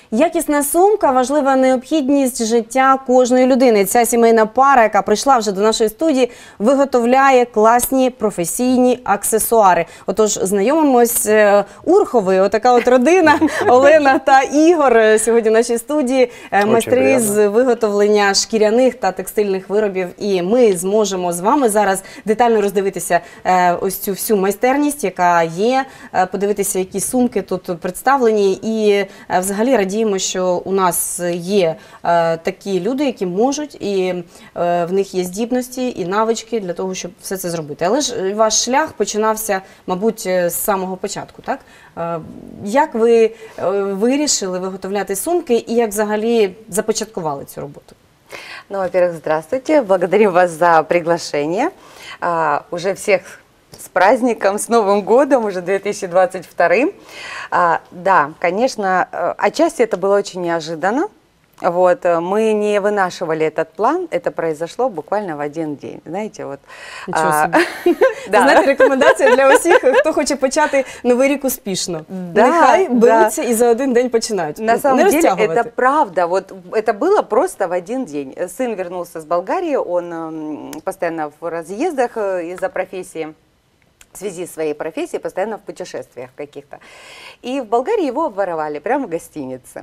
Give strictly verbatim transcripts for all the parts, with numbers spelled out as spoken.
Якісна сумка – важлива необхідність життя кожної людини. Ця сімейна пара, яка прийшла вже до нашої студії, виготовляє класні професійні аксесуари. Отож, знайомимось. Урхови, отака от родина, Олена та Ігор сьогодні в нашій студії, майстри з виготовлення шкіряних та текстильних виробів. І ми зможемо з вами зараз детально роздивитися ось цю всю майстерність, яка є, подивитися, які сумки тут представлені. І взагалі радіємо, що у нас є такі люди, які можуть, і в них є здібності і навички для того, щоб все це зробити. Але ж ваш шлях починався, мабуть, з самого початку, так? Як ви вирішили виготовляти сумки і як взагалі започаткували цю роботу? Ну, во-первых, здравствуйте. Благодарю вас за приглашение. А, уже всех с праздником, с Новым годом, уже две тысячи двадцать вторым. А, да, конечно, отчасти это было очень неожиданно. Вот, мы не вынашивали этот план, это произошло буквально в один день, знаете, вот. Нічого собі. Знаєте, рекомендація для усіх, хто хоче почати Новий рік успішно. Нехай беруться і за один день починають. На самом деле, это правда, вот это было просто в один день. Сын вернулся с Болгарии, он постоянно в разъездах из-за профессии. В связи с своей профессией, постоянно в путешествиях каких-то. И в Болгарии его обворовали прямо в гостинице.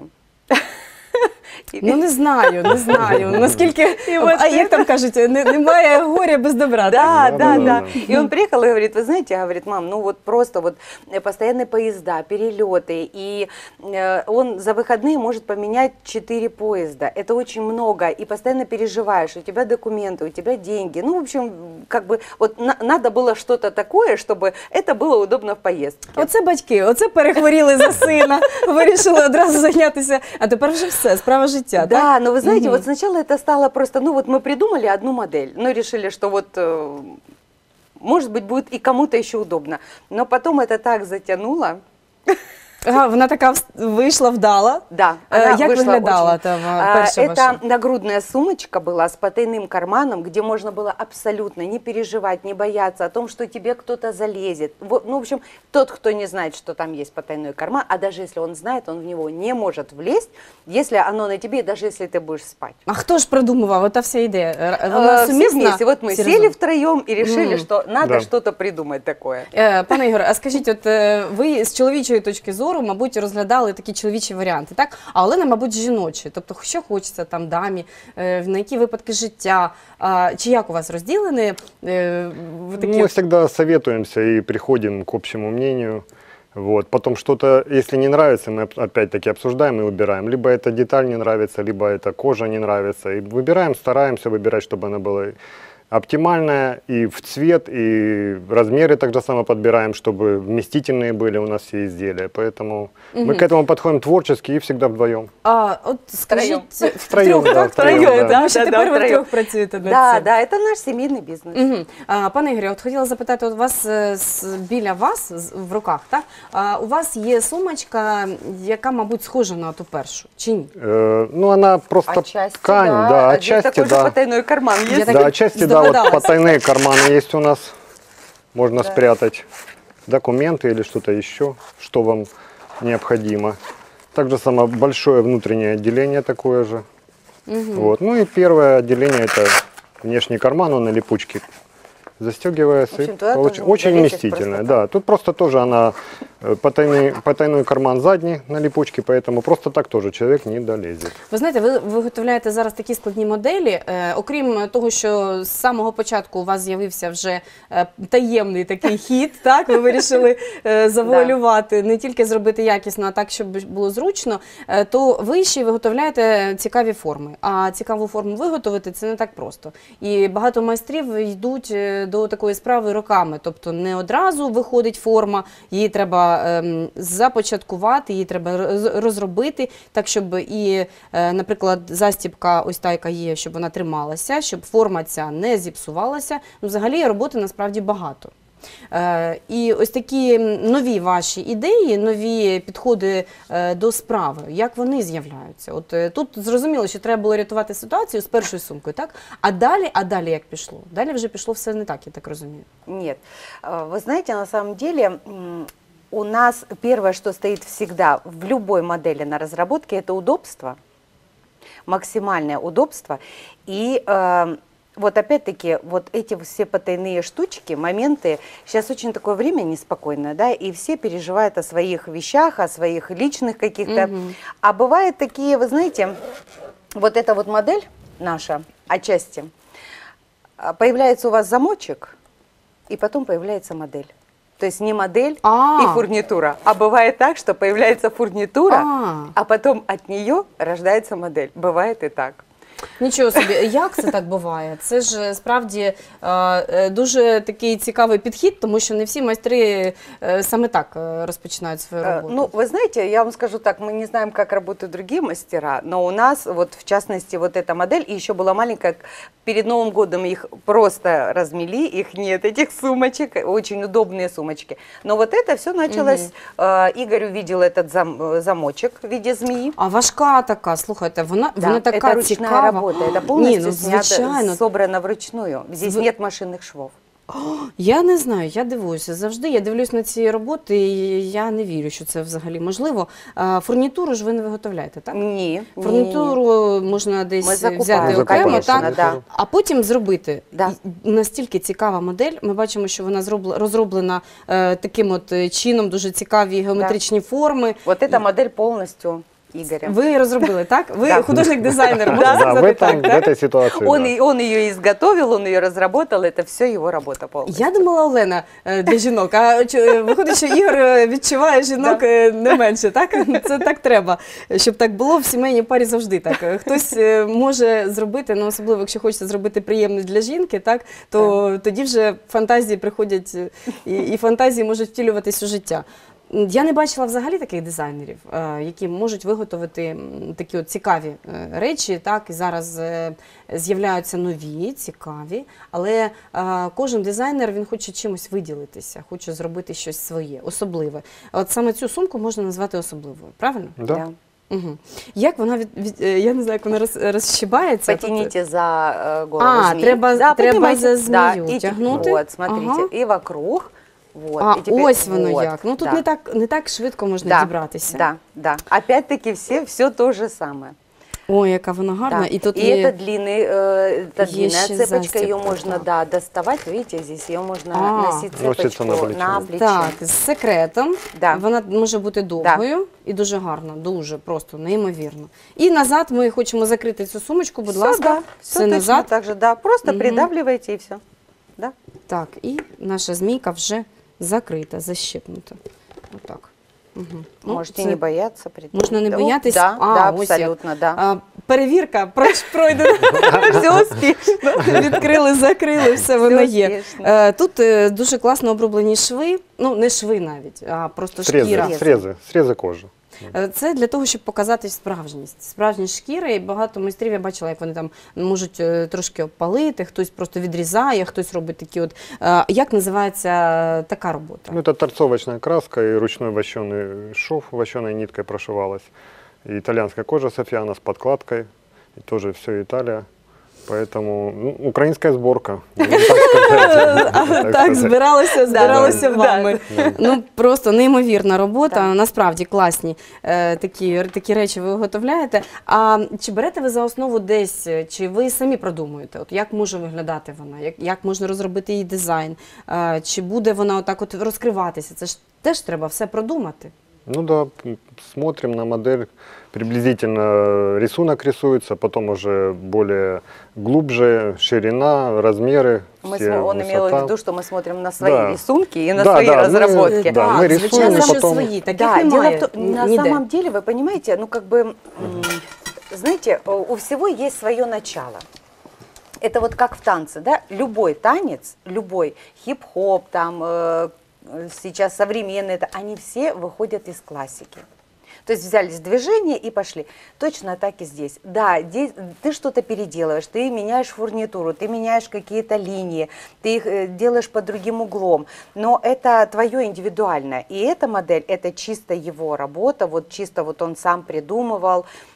Ну, не знаю, не знаю. Наскільки, а як там кажуть, немає горя без добра. Да, да, да. И он приехал и говорит, вы знаете, говорит, мам, ну вот просто вот постоянные поезда, перелеты, и он за выходные может поменять четыре поезда. Это очень много, и постоянно переживаешь, у тебя документы, у тебя деньги. Ну, в общем, как бы, вот надо было что-то такое, чтобы это было удобно в поездке. Оце батьки, оце перехворіли за сина, вирішили одразу зайнятися, а тепер вже все, справа життя, да, так? но вы знаете, угу. Вот сначала это стало просто, ну вот мы придумали одну модель, но решили, что вот, может быть, будет и кому-то еще удобно. Но потом это так затянуло. Ага, вона така вийшла вдала. Да, она Як виглядала там перша Это ваша? Нагрудная сумочка была с потайным карманом, где можно было абсолютно не переживать, не бояться о том, что тебе кто-то залезет. Вот, ну, в общем, тот, кто не знает, что там есть потайной карман, а даже если он знает, он в него не может влезть, если оно на тебе, даже если ты будешь спать. А хто ж придумував? Ота вся ідея? Вона Все сумісна? вместе. Вот мы сели разом? втроем и решили, Mm. что надо Да. что-то придумать такое. Пане Ігоре, а скажіть, от ви з чоловічої точки зору, мабуть, розглядали такі чоловічі варіанти, так? А Олена, мабуть, жіночі. Тобто, що хочеться там дамі, на які випадки життя, чи як у вас розділені такі? Мы всегда советуемся и приходим к общему мнению. Вот. Потом что-то, если не нравится, мы опять-таки обсуждаем и выбираем. Либо эта деталь не нравится, либо эта кожа не нравится. И выбираем, стараемся выбирать, чтобы она была оптимальная и в цвет, и размеры так же само подбираем, чтобы вместительные были у нас все изделия. Поэтому угу. мы к этому подходим творчески и всегда вдвоем. А от скажіть, втроєм, втрьох, да, так? втроєм, Втроєм, да. да? Що Да, тепер да, ви втроєм. втрьох працюєте над Да, цим. да, это наш семейный бизнес. Угу. А, пане Ігорі, от хотіла запитати, от у вас е, с- біля вас, з- в руках, так? А, у вас є сумочка, яка, мабуть, схожа на ту першу, чи ні? Э, ну, она просто Отчасти, ткань, да. да, А здесь отчасти, такой же да. потайной карман есть. Я так Да, отчасти, да, вот здогадалась. потайные карманы есть у нас. Можно Да. спрятать документы или что-то еще, что вам необходимо. Также само большое внутреннее отделение такое же. Вот. Ну и первое отделение – это внешний карман, он на липучке застегивается. В общем, и туда получ- тоже Очень залезет вместительная, просто да. Тут просто тоже она э, потайный, потайной карман задний на липучке, поэтому просто так тоже человек не долезет. Ви знаєте, ви виготовляєте зараз такі складні моделі. Е, окрім того, що з самого початку у вас з'явився вже е, таємний такий хід, так? Ви вирішили е, завуалювати, не тільки зробити якісно, а так, щоб було зручно, е, то ви ще й виготовляєте цікаві форми. А цікаву форму виготовити – це не так просто. І багато майстрів йдуть до такої справи роками. Тобто не одразу виходить форма, її треба ем, започаткувати, її треба роз- розробити, так, щоб і, е, наприклад, застібка ось та, яка є, щоб вона трималася, щоб форма ця не зіпсувалася. Ну, взагалі роботи насправді багато. Е, і ось такі нові ваші ідеї, нові підходи е, до справи, як вони з'являються? От е, тут зрозуміло, що треба було рятувати ситуацію з першою сумкою, так? А далі, а далі як пішло? Далі вже пішло все не так, я так розумію. Нет. Вы знаете, на самом деле, у нас первое, что стоит всегда в любой модели на разработке, это удобство, максимальное удобство. И э, вот опять-таки, вот эти все потайные штучки, моменты, сейчас очень такое время неспокойное, да, и все переживают о своих вещах, о своих личных каких-то. Мгм. А бывают такие, вы знаете, вот эта вот модель наша, отчасти, а, появляется у вас замочек, и потом появляется модель. То есть не модель А. и фурнитура, а бывает так, что появляется фурнитура, А. а потом от нее рождается модель. Бывает и так. Нічого собі, як це так буває? Це ж справді е, е, дуже такий цікавий підхід, тому що не всі майстри е, саме так е, розпочинають свою Э, роботу. Ну, вы знаете, я вам скажу так, мы не знаем, как работают другие мастера, но у нас, вот в частности, вот эта модель, и еще была маленькая, перед Новым годом их просто размели, их нет, этих сумочек, очень удобные сумочки. Но вот это все началось, э, Игорь увидел этот зам- э, замочек в виде змеи. А важка така, слухайте, вона, Да, вона така это ручная цікава. работа, это Ні, полностью ну, снято, звичайно. собрано вручную. Здесь Зв- нет машинных швов. Я не знаю, я дивуюся. Завжди я дивлюсь на ці роботи, і я не вірю, що це взагалі можливо. А, фурнітуру ж ви не виготовляєте, так? Не, Фурнітуру можна десь Ми взяти закупаємо, окремо, конечно, так? да. А потім зробити. Да. І настільки цікава модель. Ми бачимо, що вона зробла- розроблена е, таким от е, чином, дуже цікаві геометричні форми. Вот эта модель полностью Игоря. Ви розробили, так? Ви Да. художник-дизайнер, можна Да, в, сказати этом, так, в так? этой ситуации. Он, да. и- он ее изготовил, он ее разработал, это все его работа полностью. Я думала, Олена е, для жінок, а чи- е, виходить, що Ігор е, відчуває жінок е, не менше, так? Це так треба, щоб так було в сімейній парі завжди так. Е, Хтось е, може зробити, ну особливо, якщо хочеться зробити приємне для жінки, так, то тоді вже фантазії приходять, е, і, і фантазії можуть втілюватись у життя. Я не бачила взагалі таких дизайнерів, е, які можуть виготовити м, такі от цікаві е, речі, так, і зараз е, з'являються нові, цікаві, але е, кожен дизайнер, він хоче чимось виділитися, хоче зробити щось своє, особливе. От саме цю сумку можна назвати особливою, правильно? Да. Угу. Як вона від, від е, я не знаю, як вона роз, розщибається. Тут- Потяните за э, голову А, змеи. треба- да, треба поднимайте. за змею да, и, тягнути. Вот, смотрите, Ага. и вокруг. Вот, А, и теперь- ось воно вот, як. Ну тут да. не так, не так швидко можна да, дібратися. Да, да. Опять-таки все, все то же самое. Ой, яка вона гарна. Да. І тут и є... это длинный, э, это Есть длинная еще цепочка, ее застежка, можно так. да, доставать, видите, здесь ее можно А. носить Носится цепочку на плечо. на плечо. Так, з секретом. Да. Вона може бути довгою і дуже гарна, дуже просто, неймовірно. І назад ми хочемо закрити цю сумочку, будь Всё, ласка, да, все все точно назад. так же, да, просто Мгм. придавливаете и все. Да. Так, і наша змійка вже закрита, защипнута. Отак. Угу. Можете не бояться. придавить. Можна не Да, боятись? Да, А, да, ось як. абсолютно, да. А, перевірка пройш- пройдена. Все успешно. Відкрили, закрили, все воно є. успішно. Е, Тут е, дуже класно оброблені шви, ну не шви навіть, а просто шкіра. Срезы, срезы, срезы кожи. Е, Це для того, щоб показати справжність. Справжність шкіри, і багато майстрів я бачила, як вони там можуть е, трошки обпалити, хтось просто відрізає, хтось робить такі от. Е, Як називається така робота? Ну, это торцовочная краска и ручной вощеный шов вощеной ниткой прошивалась. И итальянская кожа Софьяна с подкладкой. И тоже все Италия. Поэтому ну, украинская сборка. Ну, так сказать. А, Так Так, сказать. збиралося, збиралося да, вами. да. Ну просто неймовірна робота. Да. Насправді класні е, такі, такі речі ви виготовляєте. А чи берете ви за основу десь, чи ви самі продумуєте? От як може виглядати вона? Як, як можна розробити її дизайн? Е, чи буде вона отак от розкриватися? Це ж теж треба все продумати. Ну да, м, смотрим на модель, приблизительно рисунок рисуется, потом уже более глубже, ширина, размеры, Мы все, смо- он имел в высота. виду, что мы смотрим на свои Да. рисунки и на Да, свои да, мы- разработки. да, мы рисуем, звичайно, и що потом- свої, таких Да, дело немає в том, на ніде. самом деле, вы понимаете, ну как бы, м, знаете, э, у всего есть свое начало. Это вот как в танце, да? Любой танец, любой хип-хоп, там э, сейчас современные, это, они все выходят из классики. То есть взялись движения и пошли. Точно так и здесь. Да, здесь ты что-то переделываешь, ты меняешь фурнитуру, ты меняешь какие-то линии, ты их э, делаешь под другим углом. Но это твое индивидуальное. И эта модель, это чисто его работа, вот чисто вот он сам придумывал.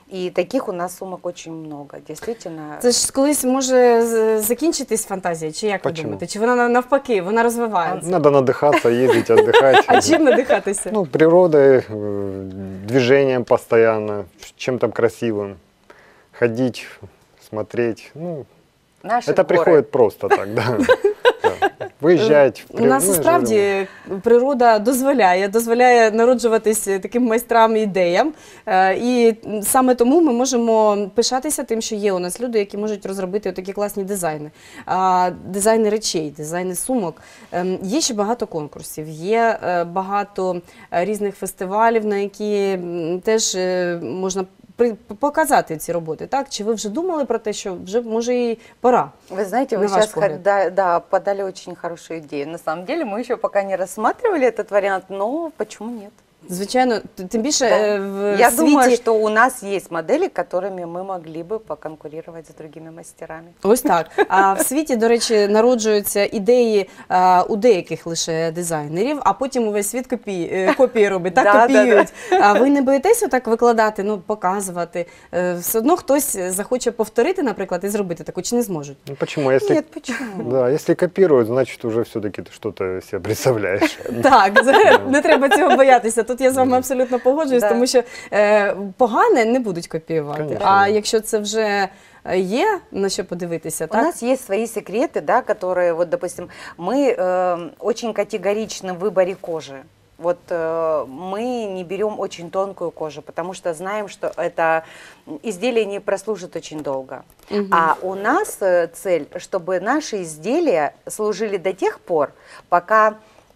И таких у нас сумок очень много, действительно. Це ж колись може з- закінчитись фантазія, чи як ви Почему? думаєте? Чи вона на- навпаки, вона розвивається? Надо надыхаться, ездить, отдыхать. А чим надихатися? Ну, природой, э, движением постоянно, чем-то красивым. Ходить, смотреть. Ну, Наши это горы. приходит просто так, да. Да. Выезжать. в У нас при- ну, справді природа дозволяє, дозволяє народжуватись таким майстрам і ідеям. Е, І саме тому ми можемо пишатися тим, що є у нас люди, які можуть розробити такі класні дизайни. А, Дизайни речей, дизайни сумок. Ем, Є ще багато конкурсів, є е, багато е, різних фестивалів, на які м, теж е, можна при- показати ці роботи. Так? Чи ви вже думали про те, що вже може і пора? Вы знаете, вы На ваш сейчас взгляд. да, да, подали очень хорошую идею. На самом деле мы еще пока не рассматривали этот вариант, но почему нет? Звичайно, т- тим більше Да. е, в Я світі... думаю, что у нас есть модели, которыми мы могли бы поконкурировать с другими мастерами. Ось так. А в світі, до речі, народжуються ідеї а, у деяких лише дизайнерів, а потім увесь світ копії, е, копії робить, так, Да, да, копіюють. А ви не боїтеся так викладати, ну, показувати? Е, Все одно хтось захоче повторити, наприклад, і зробити таку, чи не зможуть? Ну, почему? Если, Нет, почему? да, если копируют, значит, уже все-таки ты что-то себе представляешь. Так, це- не треба цього боятися. Тут я з вами абсолютно погоджуюсь, Да. тому що е, погане не будуть копіювати. Конечно. А якщо це вже е, є на що подивитися, У так? нас есть свои секреты, да, которые, вот, допустим, мы э, очень категоричны в выборе кожи. Вот э, мы не берем очень тонкую кожу, потому что знаем, что это изделие не прослужит очень долго. Мгм. А у нас э, цель, чтобы наши изделия служили до тех пор, пока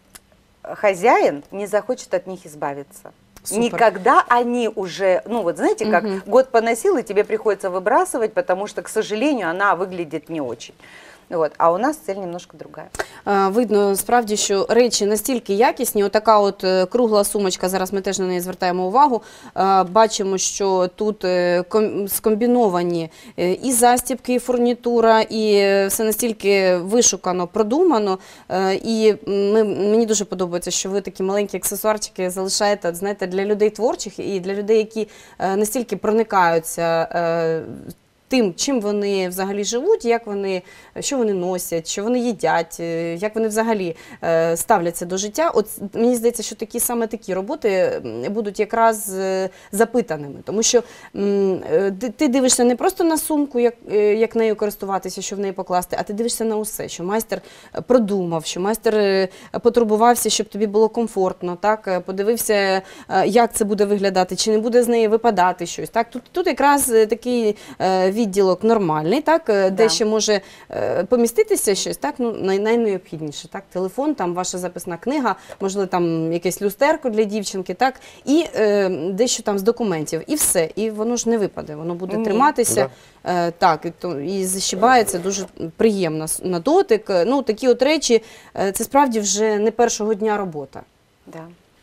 хозяин не захочет от них избавиться. Супер. Никогда они уже, ну вот знаете, как Мгм. год поносил, и тебе приходится выбрасывать, потому что, к сожалению, она выглядит не очень. Вот. А у нас цель немножко другая. Е, Видно справді, що речі настільки якісні. Отака от е, кругла сумочка, зараз ми теж на неї звертаємо увагу. Е, Бачимо, що тут е, ком- скомбіновані е, і застібки, і фурнітура, і е, все настільки вишукано, продумано. Е, І ми, мені дуже подобається, що ви такі маленькі аксесуарчики залишаєте, от, знаєте, для людей творчих і для людей, які е, настільки проникаються е, тим, чим вони взагалі живуть, як вони, що вони носять, що вони їдять, е, як вони взагалі е, ставляться до життя. От мені здається, що такі саме такі роботи м, будуть якраз е, запитаними, тому що м, е, ти- ти дивишся не просто на сумку, як, е, як нею користуватися, що в неї покласти, а ти дивишся на усе, що майстер е, продумав, що майстер е, потурбувався, щоб тобі було комфортно, так, е, подивився, е, як це буде виглядати, чи не буде з неї випадати щось. Так, тут, тут якраз е, такий е, відділок нормальний, так, е, де Да. ще може е, поміститися щось, так, ну, най, найнеобхідніше, так, телефон, там ваша записна книга, можливо, там якесь люстерко для дівчинки, так, і е, дещо там з документів, і все, і воно ж не випаде, воно буде Ні. триматися, е, так, і, то, і защибається дуже приємно с- на дотик. Е, Ну, такі от речі, е, це справді вже не першого дня робота. Да.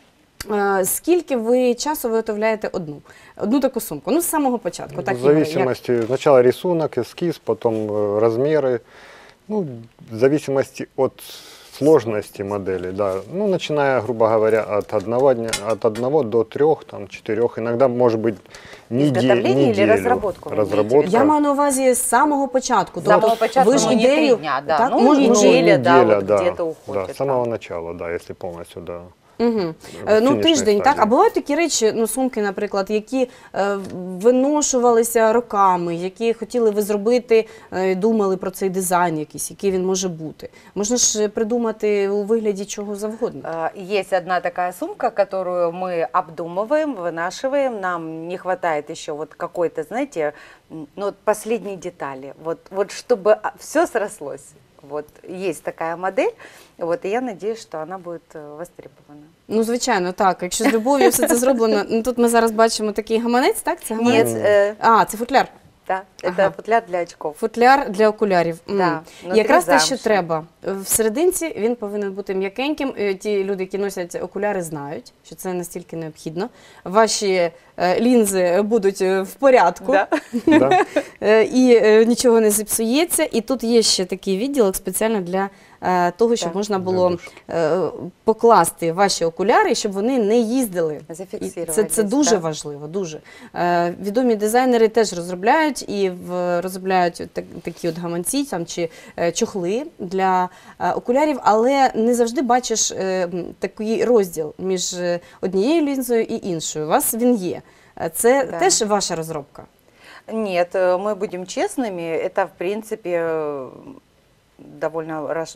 Е, Скільки ви часу виготовляєте одну? Одну таку сумку? Ну, з самого початку. Так, В Ігоре, як? зависимости, сначала рисунок, эскиз, потом э, размеры. Ну, в зависимости от сложности модели, да. Ну, начиная, грубо говоря, от одного дня, от одного до трех, там, четырех, иногда, может быть, неде- Изготовление или неделю. разработку вы имеете в виду? Разработка. Я маю на увазі з самого початку. З самого Тобто початку, ви ж ну, не ідею, три дня, да, так, ну, мож- неделя. може, Неделя, да, вот да, где-то да, уходит с самого там. начала, да, если полностью, да. Угу. в Ну, фінішній тиждень, так? стадії. А бувають такі речі, ну, сумки, наприклад, які е, виношувалися роками, які хотіли ви зробити, е, думали про цей дизайн якийсь, який він може бути. Можна ж придумати у вигляді чого завгодно. Э, Есть одна такая сумка, которую мы обдумываем, вынашиваем. Нам не хватает еще вот какой-то, знаете, м, ну вот последней детали. Вот, вот чтобы все срослось. Вот есть такая модель, вот, и я надеюсь, что она будет э, востребована. Ну, звичайно, так. Якщо з любов'ю все це зроблено, ну, тут ми зараз бачимо такий гаманець, так? Це гаманець? Нет, э, А, це футляр. да, это Ага. футляр для очков. Футляр для окулярів. М. Да, внутрі Якраз те, що замша. треба. В серединці він повинен бути м'якеньким. Е, Ті люди, які носять окуляри, знають, що що це настільки необхідно. Ваші е, лінзи будуть е, в порядку. Да. Да? Е, І е, нічого не зіпсується. І тут є ще такий відділок спеціально для е, того, щоб Так. можна Для було душки. е, покласти ваші окуляри, щоб вони не їздили. І це, Зафіксировались, це дуже да. важливо, дуже. Е, відомі дизайнери теж розробляють і в, розробляють так, такі от гаманці там, чи е, чохли для е, окулярів, але не завжди бачиш е, м, такий розділ між е, однією лінзою і іншою. У вас він є. Е, Це Да. теж ваша розробка. Нет, э, мы будем честными, это, в принципе, э, довольно раш-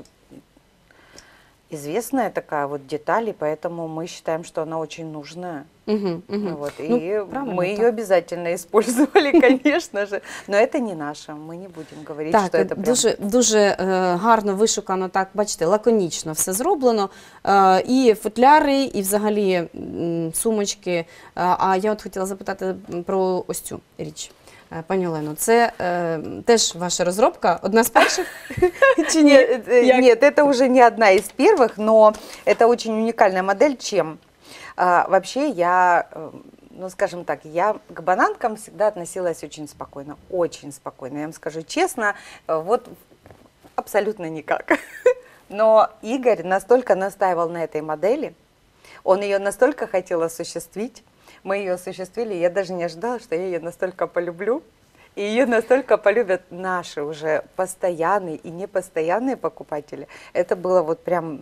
известная такая вот деталь, и поэтому мы считаем, что она очень нужная. Угу, угу. Вот, Ну, и правильно, мы ее так. обязательно использовали, конечно же, но это не наше, мы не будем говорить, Так, что это прям... дуже, дуже е, гарно вишукано, так, бачите, лаконічно все зроблено. Е, і футляри, і взагалі м, сумочки. Е, а я от хотіла запитати про ось цю річ. Е, Пані Олено, це е, теж ваша розробка, одна з перших? Чи ні? Нет, э, Як? нет, это уже не одна из первых, но это очень уникальная модель. Чем? А, вообще я, э, ну скажем так, я к бананкам всегда относилась очень спокойно, очень спокойно. Я вам скажу честно, э, вот абсолютно никак. Но Игорь настолько настаивал на этой модели, он ее настолько хотел осуществить, мы ее осуществили, я даже не ожидала, что я ее настолько полюблю. И ее настолько полюбят наши уже постоянные и непостоянные покупатели. Это было вот прям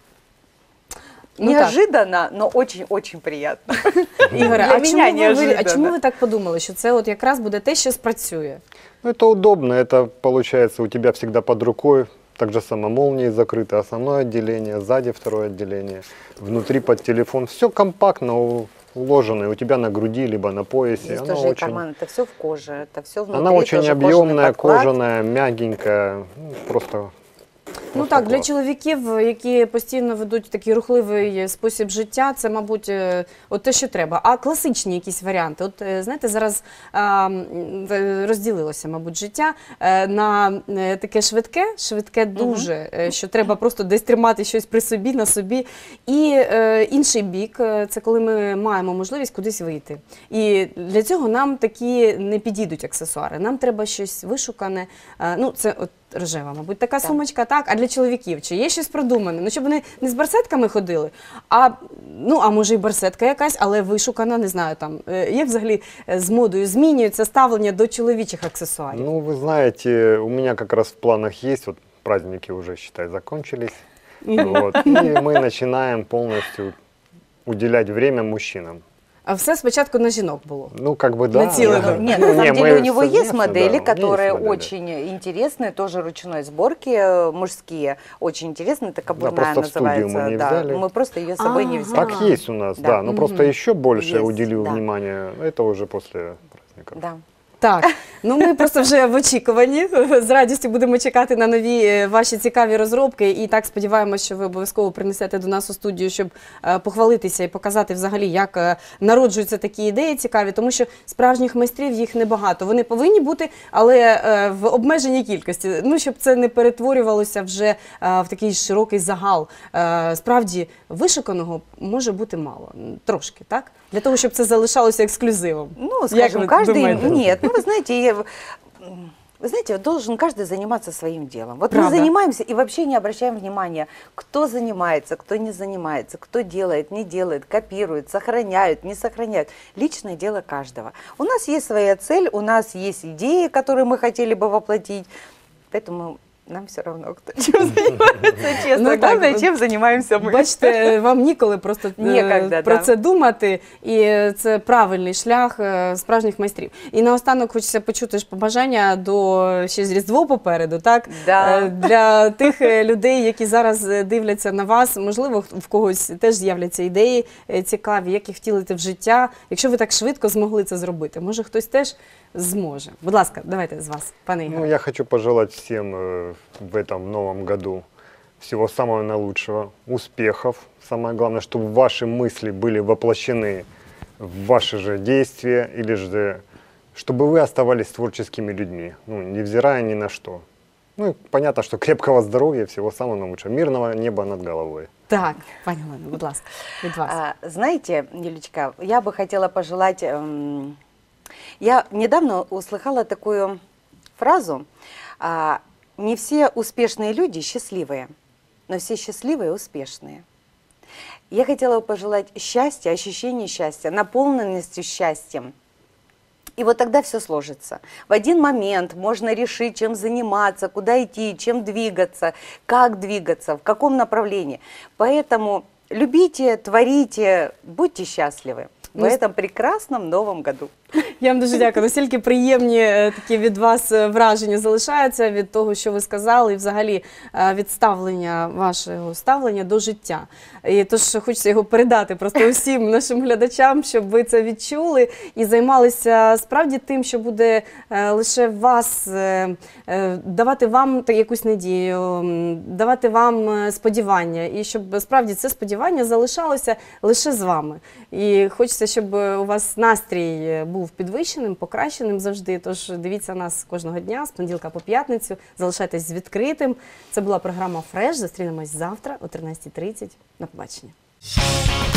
Ну, так. неожиданно, но очень-очень приятно. Ігоре, Для а чому, меня ви, вирі- а неожиданно. чому ви так подумали, що це от якраз буде те, що спрацює? Ну, это удобно, это получается у тебя всегда под рукой. Так же само молнией закрыто, основное отделение, сзади второе отделение, внутри под телефон. Все компактно у- уложено, и у тебя на груди, либо на поясе. Здесь Оно тоже и очень, карман, это все в коже, это все внутри. она очень тоже кожаный объемная, подклад. кожаная, мягенькая. Ну, просто, Ну просто так, для класс. чоловіків, які постійно ведуть такий рухливий спосіб життя, це, мабуть, е, от те, що треба. А класичні якісь варіанти? От, е, знаєте, зараз а, м, е, розділилося, мабуть, життя е, на е, таке швидке, швидке дуже, е, що треба просто десь тримати щось при собі, на собі. І е, інший бік, е, це коли ми маємо можливість кудись вийти. І для цього нам такі не підійдуть аксесуари. Нам треба щось вишукане. Е, ну, це от рожева, мабуть, така Так. сумочка, так. А для чоловіків чи є щось продумане? Ну, щоб вони не з барсетками ходили, а, ну, а може і барсетка якась, але вишукана, не знаю, там, е, як взагалі е, з модою змінюється ставлення до чоловічих аксесуарів? Ну, вы знаете, у меня как раз в планах есть, вот праздники уже, считай, закончились. Вот, и мы начинаем полностью уделять время мужчинам. А все спочатку на жінок було. Ну, как бы да. Нацелено. да. Нет, Ну, на самом не, деле мы у него есть совместно, модели, да, у меня есть которые модели. очень интересные, тоже ручной сборки, э, мужские, очень интересные. Это кабурная просто в студию называется. мы не да. взяли. Мы просто ее с собой не Ага. взяли. Так есть у нас, Да. да. Но просто еще больше Есть, уделю да. внимания. Это уже после праздников. Да. Так, ну ми просто вже в очікуванні. З радістю будемо чекати на нові е, ваші цікаві розробки. І так сподіваємося, що ви обов'язково принесете до нас у студію, щоб е, похвалитися і показати взагалі, як е, народжуються такі ідеї цікаві, тому що справжніх майстрів їх небагато. Вони повинні бути, але е, в обмеженій кількості. Ну, щоб це не перетворювалося вже е, в такий широкий загал. Е, Справді вишуканого може бути мало, трошки, так? Для того, щоб це залишалося ексклюзивом. Ну, Як скажем, ви каждый... думаєте? Нет, ну вы знаете, я- вы знаете, должен каждый заниматься своим делом. Вот Правда. мы занимаемся и вообще не обращаем внимания, кто занимается, кто не занимается, кто делает, не делает, копирует, сохраняет, не сохраняет. Личное дело каждого. У нас есть своя цель, у нас есть идеи, которые мы хотели бы воплотить, поэтому нам все равно, кто чем занимается, честно. Ну, так, Главное, вот. чем занимаемся мы. Бачите, вам ніколи просто е, Ніколи, про да. це думати, і це правильний шлях е, справжніх майстрів. І наостанок хочеться почути ж побажання до ще з Різдво попереду, так? Да. Е, Для тих е, людей, які зараз е, дивляться на вас, можливо, в когось теж з'являться ідеї е, цікаві, як їх втілити в життя. Якщо ви так швидко змогли це зробити, може хтось теж зможе. Будь ласка, давайте з вас, пане Ігоре. Ну, я хочу пожелать всем э, в этом новом году всего самого наилучшего, успехов. Самое главное, чтобы ваши мысли были воплощены в ваши же действия, или же чтобы вы оставались творческими людьми, ну, невзирая ни на что. Ну, и понятно, что крепкого здоровья, всего самого наилучшего, мирного неба над головой. Так, пані Олено, будь ласка, від вас. А, знаете, Юлечка, я бы хотела пожелать... эм, я недавно услыхала такую фразу. а, «Не все успешные люди счастливые, но все счастливые успешные». Я хотела бы пожелать счастья, ощущения счастья, наполненности счастьем. И вот тогда все сложится. В один момент можно решить, чем заниматься, куда идти, чем двигаться, как двигаться, в каком направлении. Поэтому любите, творите, будьте счастливы в Ну, этом прекрасном новом году. Я вам дуже дякую. Настільки приємні е, такі від вас е, враження залишаються від того, що ви сказали, і взагалі е, від ставлення, вашого ставлення до життя. І тож хочеться його передати просто усім нашим глядачам, щоб ви це відчули і займалися справді тим, що буде е, лише вас, е, е, давати вам та якусь надію, м, давати вам е, сподівання, і щоб справді це сподівання залишалося лише з вами. І хочеться, щоб у вас настрій був підвищеним, покращеним завжди. Тож дивіться нас кожного дня з понеділка по п'ятницю. Залишайтесь з відкритим. Це була програма «Фреш». Зустрінемось завтра о тринадцятій тридцять. На побачення.